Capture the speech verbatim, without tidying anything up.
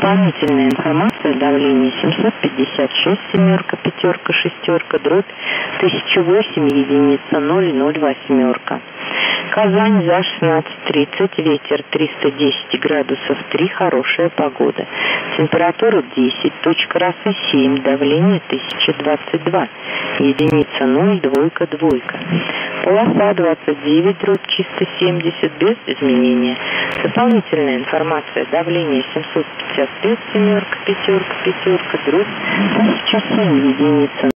Дополнительная информация. Давление семьсот пятьдесят шесть, семерка, пятерка, шестерка, дробь тысяча восемь, единица ноль ноль, восьмерка. Казань за шестнадцать тридцать, ветер триста десять градусов три, хорошая погода. Температура десять, точка росы семь, давление тысяча двадцать два, единица ноль, двойка, двойка. Полоса двадцать девять, дробь чисто семьдесят, без изменения. Дополнительная информация. Давление семьсот пятьдесят пять, семерка, пятерка, пятерка, дробь тысяча семь, единица